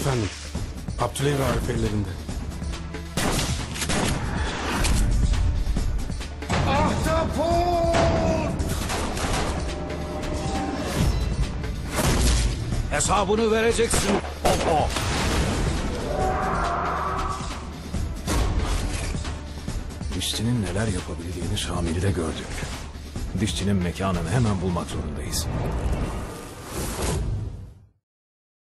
efendim. Abdüley ve Arif ellerinde. Ahtapot! Hesabını vereceksin. Popo. Dişçinin neler yapabildiğini Şamil'de gördük. Dişçinin mekanını hemen bulmak zorundayız.